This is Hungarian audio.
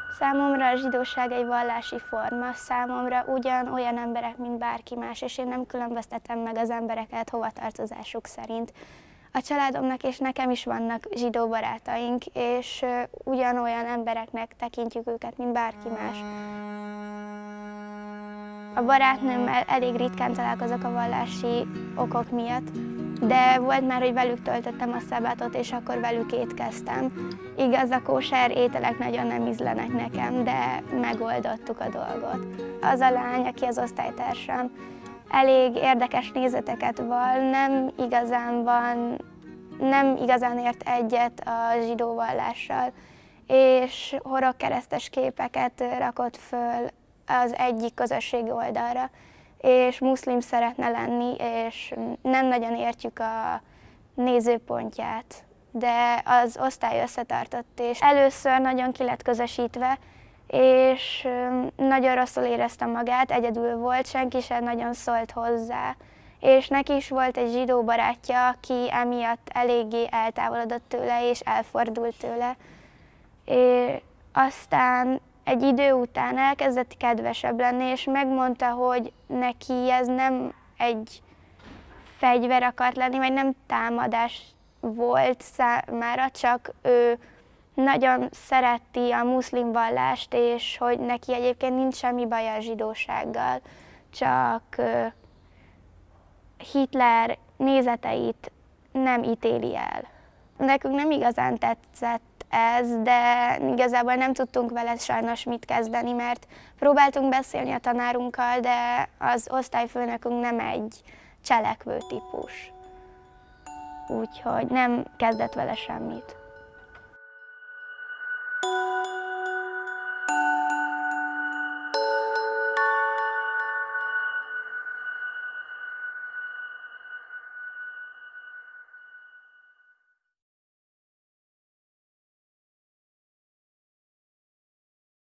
Számomra a zsidóság egy vallási forma, számomra ugyanolyan emberek, mint bárki más, és én nem különböztetem meg az embereket hovatartozásuk szerint. A családomnak és nekem is vannak zsidó barátaink, és ugyanolyan embereknek tekintjük őket, mint bárki más. A barátnőmmel elég ritkán találkozok a vallási okok miatt, de volt már, hogy velük töltöttem a szabátot, és akkor velük étkeztem. Igaz, a kóser ételek nagyon nem ízlenek nekem, de megoldottuk a dolgot. Az a lány, aki az osztálytársam, elég érdekes nézeteket vall, nem igazán ért egyet a zsidó vallással, és horogkeresztes képeket rakott föl az egyik közösségi oldalra, és muszlim szeretne lenni, és nem nagyon értjük a nézőpontját, de az osztály összetartott, és először nagyon ki lett közösítve, és nagyon rosszul érezte magát, egyedül volt, senki sem nagyon szólt hozzá, és neki is volt egy zsidó barátja, aki emiatt eléggé eltávolodott tőle, és elfordult tőle. És aztán egy idő után elkezdett kedvesebb lenni, és megmondta, hogy neki ez nem egy fegyver akart lenni, vagy nem támadás volt számára, csak ő nagyon szereti a muszlim vallást, és hogy neki egyébként nincs semmi baja a zsidósággal, csak Hitler nézeteit nem ítéli el. Nekünk nem igazán tetszett ez, de igazából nem tudtunk vele sajnos mit kezdeni, mert próbáltunk beszélni a tanárunkkal, de az osztályfőnökünk nem egy cselekvő típus. Úgyhogy nem kezdett vele semmit.